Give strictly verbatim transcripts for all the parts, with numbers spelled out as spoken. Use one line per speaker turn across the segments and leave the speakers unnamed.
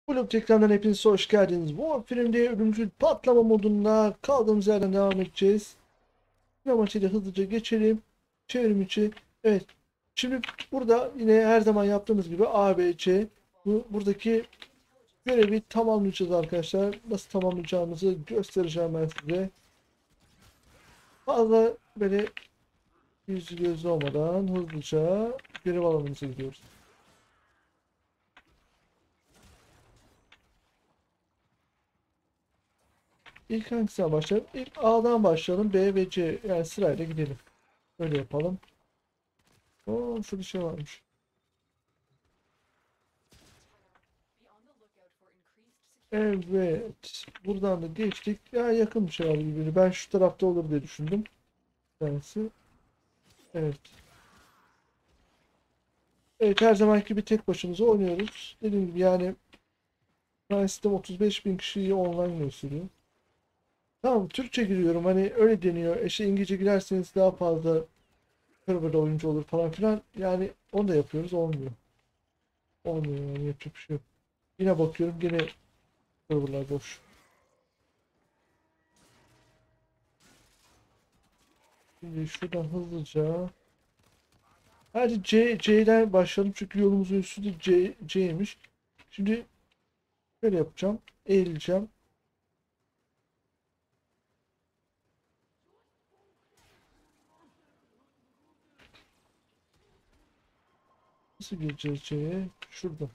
Blok ekrandan hepiniz hoş geldiniz. Warframe'de ölümcül patlama modunda kaldığımız yerden devam edeceğiz. Bir maçıyla hızlıca geçelim. Çevrim içi. Evet. Şimdi burada yine her zaman yaptığımız gibi A, B, C. Bu, buradaki görevi tamamlayacağız arkadaşlar. Nasıl tamamlayacağımızı göstereceğim ben size. Fazla böyle yüzü gözü olmadan hızlıca görev alanımıza gidiyoruz. İlk hangisinden başlayalım? İlk A'dan başlayalım. B ve C. Yani sırayla gidelim. Öyle yapalım. Oo, şurada şey varmış. Evet. Buradan da geçtik. Ya yakın bir şey var birbirine. Ben şu tarafta olur diye düşündüm. Tanesi. Evet. Evet, her zamanki gibi tek başımıza oynuyoruz. Dediğim gibi yani ben sistem otuz beş bin kişiyi online gösteriyor. Tamam, Türkçe giriyorum. Hani öyle deniyor. Eşe İngilizce girerseniz daha fazla serverda oyuncu olur falan filan. Yani onu da yapıyoruz. Olmuyor. Olmuyor yani, yapacak bir şey yok. Yine bakıyorum, yine serverlar boş. Şimdi şuradan hızlıca. Hadi C, C'den başlayalım çünkü yolumuzun üstü de C, C'ymiş. Şimdi böyle yapacağım. Eğileceğim. Nasıl gireceğiz C'ye? Şurada.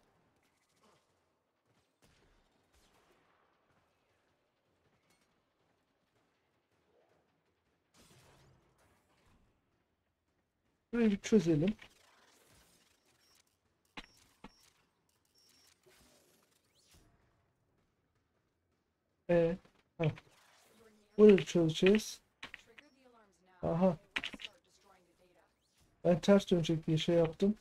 Burayı bir çözelim. E, ha, burayı çözeceğiz. Aha, ben ters dönecek diye şey yaptım.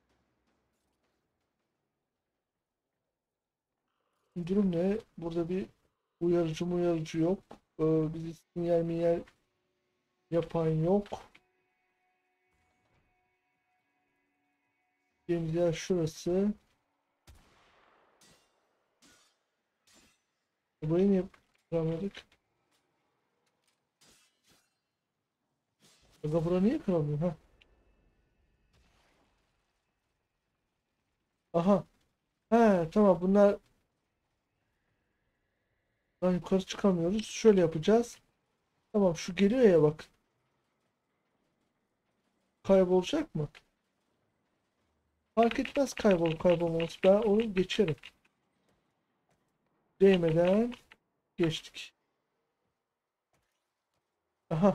Durum ne? Burada bir uyarıcı mı uyarıcı yok. Ee, bizi sinyal minyal yapan yok. Benim yer şurası. Burayı niye kıramadık? Aga, burayı niye kıramıyor? Ha. Aha. He, tamam, bunlar daha yukarı çıkamıyoruz. Şöyle yapacağız. Tamam, şu geliyor ya bak. Kaybolacak mı? Fark etmez kaybol kaybolmaz. Ben onu geçerim. Değmeden geçtik. Aha.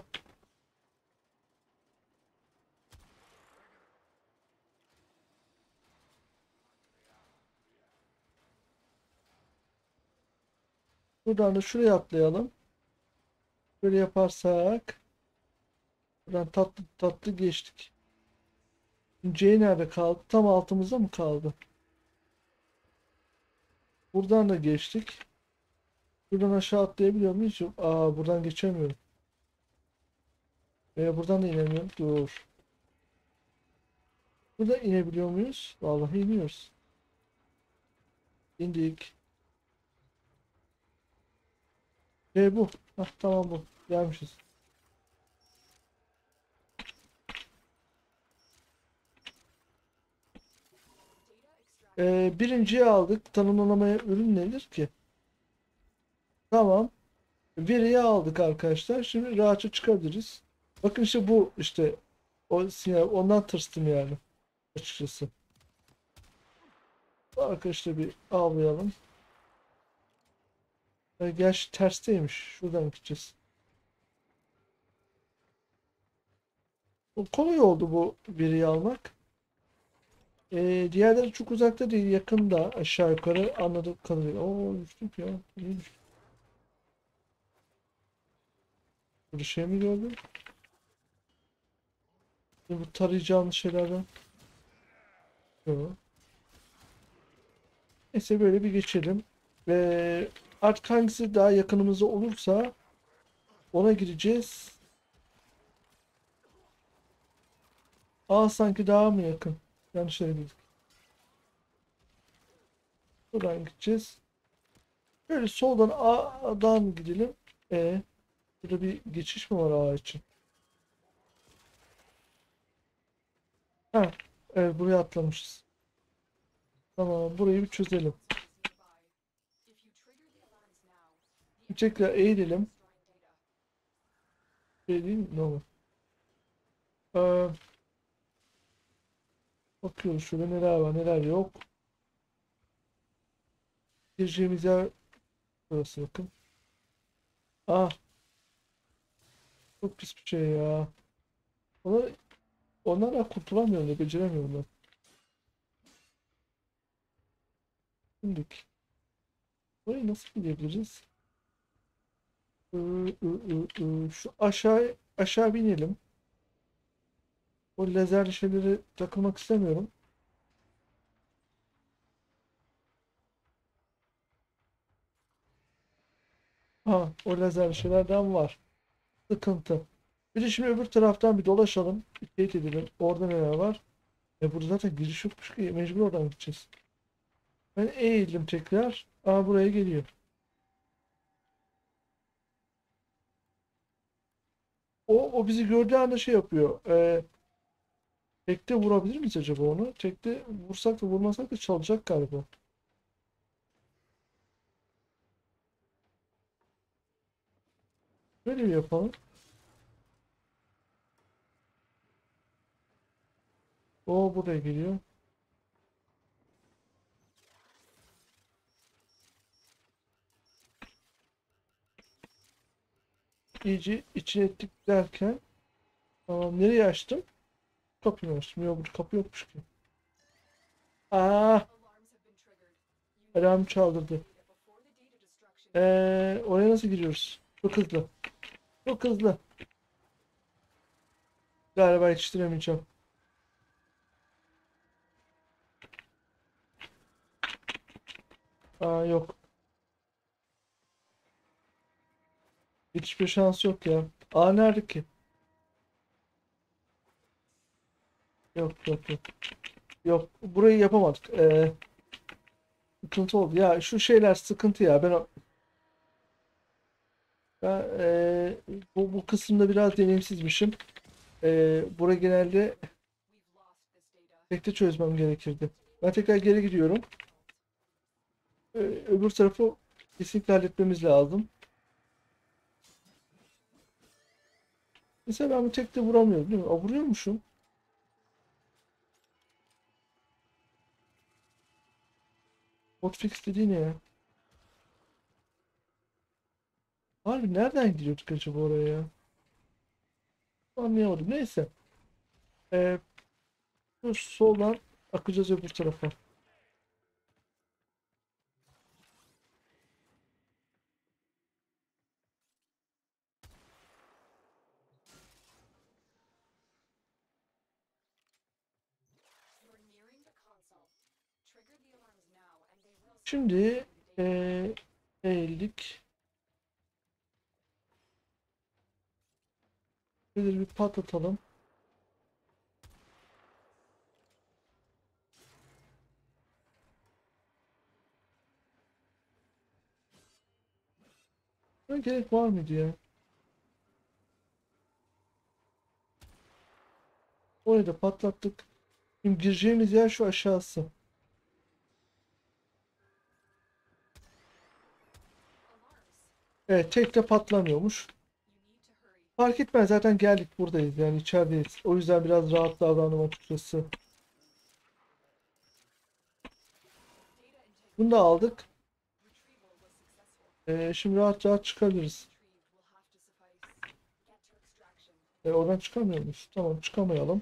Buradan da şuraya atlayalım. Böyle yaparsak buradan tatlı tatlı geçtik. C nerede kaldı? Tam altımızda mı kaldı? Buradan da geçtik. Buradan aşağı atlayabiliyor muyuz? Yok. Aa, buradan geçemiyorum. Veya buradan da inemiyorum. Dur. Burada inebiliyor muyuz? Vallahi iniyoruz. İndik. E bu. Hah, tamam bu. Gelmişiz. Ee, birinciyi aldık. Tanımlamaya ürün nedir ki? Tamam. Veriyi aldık arkadaşlar. Şimdi rahatça çıkabiliriz. Bakın işte bu işte o sinyal, ondan tırstım yani açıkçası. Bu arkadaşlar bir avlayalım. E, gerçi tersteymiş. Şuradan gideceğiz. O kolay oldu bu veriyi almak. E, diğerleri çok uzakta değil, yakında aşağı yukarı anladığım kadarıyla. Oo, düştük ya. İyiymiş. Bir şey mi gördüm? E, bu tarayacağımız şeylerden. Yok. Neyse, böyle bir geçelim. Ve artık hangisi daha yakınımızda olursa ona gireceğiz. Aa, sanki daha mı yakın? Yanlış yere girdik. Buradan gideceğiz. Böyle soldan A'dan gidelim. E, burada bir geçiş mi var A için? Ha, evet buraya atlamışız. Tamam, burayı bir çözelim. Bir tekrar eğilelim. Şey değil mi? Normal. Ee, bakıyoruz şurada neler var neler yok. Gireceğimiz yer burası bakın. Ah, çok pis bir şey ya. Ona, onlardan kurtulamıyorum da beceremiyorum ben. Şimdilik. Burayı nasıl gidebiliriz? Ee, ı, ı, ı. Şu aşağı aşağı binelim. O lazerli şeyleri takılmak istemiyorum. Ha, o lazerli şeylerden var. Sıkıntı. Bir de şimdi öbür taraftan bir dolaşalım. Bir teyit edelim. Orada neler var? E burada zaten giriş yokmuş ki. Mecbur oradan gideceğiz. Ben eğildim tekrar. Aa, buraya geliyor. O, o bizi gördüğü anda şey yapıyor. E, tekte vurabilir miyiz acaba onu? Tekte vursak da vurmasak da çalacak galiba. Böyle mi yapalım? O buraya geliyor. İyice içine ettik derken. Tamam, nereye açtım? Kapıyı açtım. Yok, burada kapı yokmuş ki. Aa, alarm çaldırdı. Ee, oraya nasıl giriyoruz? Çok hızlı. Çok hızlı. Galiba yetiştiremeyeceğim. Aa, yok. Hiçbir şans yok ya. Aa, nerede ki? Yok yok yok. Yok. Burayı yapamadık. Ee, sıkıntı oldu. Ya şu şeyler sıkıntı ya. Ben, o- ben ee, bu, bu kısımda biraz deneyimsizmişim. Ee, burayı genelde tekte çözmem gerekirdi. Ben tekrar geri gidiyorum. Ee, öbür tarafı kesinlikle halletmemiz lazım. Mesela ben bu tekte vuramıyorum değil mi? Aa, vuruyormuşum. Hotfix dediği ne ya? Harbi nereden gidiyorduk acaba oraya ya? Anlayamadım. Neyse. Ee, şu soldan akacağız öbür tarafa. Şimdi ee, eğildik. Şöyle bir patlatalım. Buna gerek var mıydı ya? Orayı da patlattık. Şimdi gireceğimiz yer şu aşağısı. Evet, tek de patlamıyormuş. Fark etmez, zaten geldik buradayız yani içerideyiz. O yüzden biraz rahat davrandım açıkçası. Bunu da aldık. Ee, şimdi rahat rahat çıkabiliriz. Ee, oradan çıkamıyor muyuz? Tamam, çıkamayalım.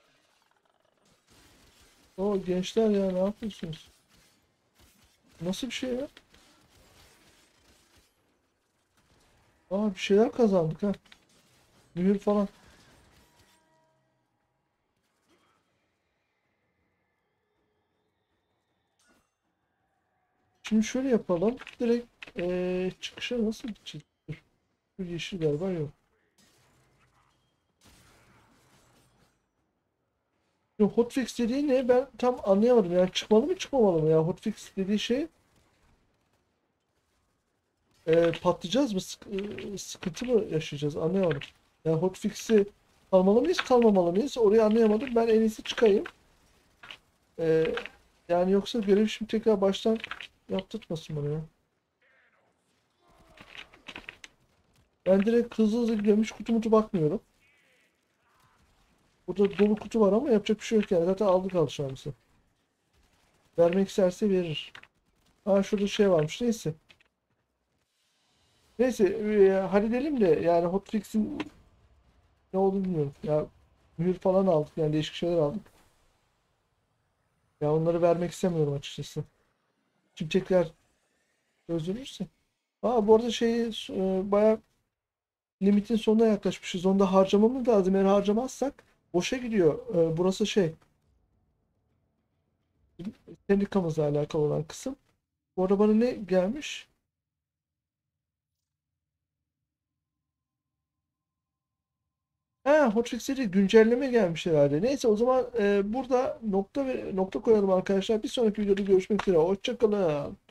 O gençler ya, ne yapıyorsunuz? Nasıl bir şey ya? Aa, bir şeyler kazandık ha. Mühür falan. Şimdi şöyle yapalım. Direkt ee, çıkışa nasıl gideceğiz? Dur. Şu yeşil galiba yok. Yo, hotfix dediği ne? Ben tam anlayamadım. Yani çıkmalı mı çıkmamalı mı ya? Hotfix dediği şey. e, patlayacağız mı? Sık- e, sıkıntı mı yaşayacağız? Anlayamadım. Yani hotfix'i almalı mıyız, kalmamalı mıyız? Orayı anlayamadım. Ben en iyisi çıkayım. E, Yani yoksa görev şimdi tekrar baştan yaptırtmasın bana ya. Ben direkt hızlı hızlı gidiyorum. Hiç kutu mutu bakmıyorum. Burada dolu kutu var ama yapacak bir şey yok yani. Zaten aldık alışverişi. Vermek isterse verir. Aa şurada şey varmış. Neyse. Neyse e, halledelim de yani hotfix'in ne olduğunu bilmiyorum. Ya mühür falan aldık yani değişik şeyler aldık. Ya onları vermek istemiyorum açıkçası. Şimdi tekrar çözülürse. Aa bu arada şeyi e, bayağı limitin sonuna yaklaşmışız. Onu da harcamamız lazım. Eğer harcamazsak boşa gidiyor. E, burası şey sendikamızla alakalı olan kısım. Bu arada bana ne gelmiş? Ha, Hotfix'e de güncelleme gelmiş herhalde. Neyse o zaman e, burada nokta ve nokta koyalım arkadaşlar. Bir sonraki videoda görüşmek üzere. Hoşça kalın.